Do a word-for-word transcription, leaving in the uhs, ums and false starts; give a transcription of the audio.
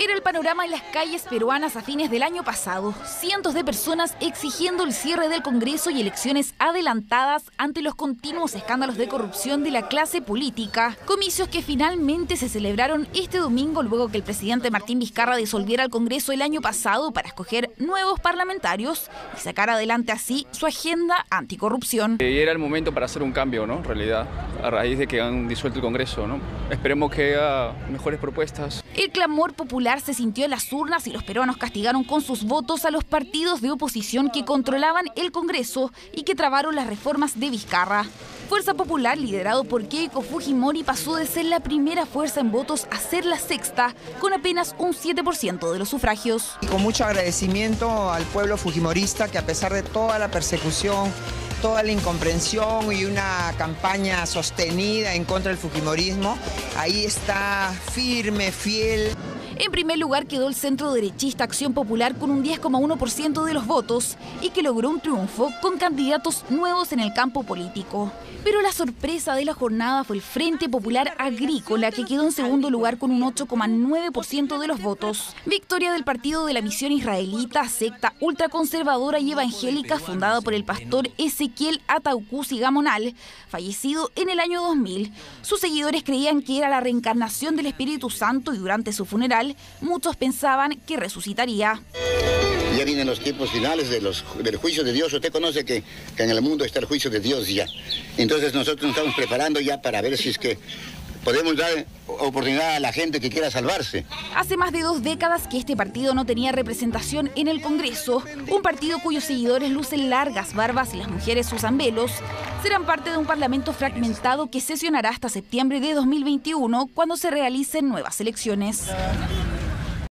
Era el panorama en las calles peruanas a fines del año pasado. Cientos de personas exigiendo el cierre del Congreso y elecciones adelantadas ante los continuos escándalos de corrupción de la clase política. Comicios que finalmente se celebraron este domingo luego que el presidente Martín Vizcarra disolviera el Congreso el año pasado para escoger nuevos parlamentarios y sacar adelante así su agenda anticorrupción. Y era el momento para hacer un cambio, ¿no? En realidad, a raíz de que han disuelto el Congreso, ¿no? Esperemos que haya mejores propuestas. El clamor popular se sintió en las urnas y los peruanos castigaron con sus votos a los partidos de oposición que controlaban el Congreso y que trabaron las reformas de Vizcarra. Fuerza Popular, liderado por Keiko Fujimori, pasó de ser la primera fuerza en votos a ser la sexta, con apenas un siete por ciento de los sufragios. Y con mucho agradecimiento al pueblo fujimorista que, a pesar de toda la persecución, toda la incomprensión y una campaña sostenida en contra del fujimorismo, ahí está firme, fiel. En primer lugar quedó el centro derechista Acción Popular con un diez coma uno por ciento de los votos y que logró un triunfo con candidatos nuevos en el campo político. Pero la sorpresa de la jornada fue el Frente Popular Agrícola, que quedó en segundo lugar con un ocho coma nueve por ciento de los votos. Victoria del partido de la misión israelita, secta ultraconservadora y evangélica fundada por el pastor Ezequiel Ataucusi Gamonal, fallecido en el año dos mil. Sus seguidores creían que era la reencarnación del Espíritu Santo y durante su funeral muchos pensaban que resucitaría. Ya vienen los tiempos finales de los, del juicio de Dios. Usted conoce que, que en el mundo está el juicio de Dios ya. Entonces nosotros nos estamos preparando ya para ver si es que podemos dar oportunidad a la gente que quiera salvarse. Hace más de dos décadas que este partido no tenía representación en el Congreso, un partido cuyos seguidores lucen largas barbas y las mujeres usan velos, serán parte de un parlamento fragmentado que sesionará hasta septiembre de dos mil veintiuno, cuando se realicen nuevas elecciones.